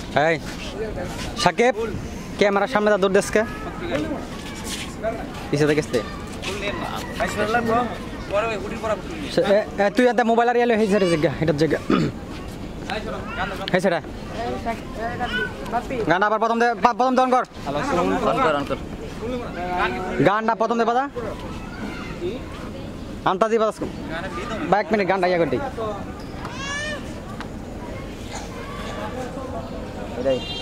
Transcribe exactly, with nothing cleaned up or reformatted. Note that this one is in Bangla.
এই সাকিব ক্যামেরার সামনে দৌড় দেশকে পিছে দেখতে তুই এত মোবাইল আর এলো হেই জায়গা এটার জায়গা হেই সেটা গান আবার প্রথম দে প্রথম দন কর গানটা প্রথম দে বাদা আনতা দি বাদা বাইক মিনিট গানটা ইয়া করতে এটাই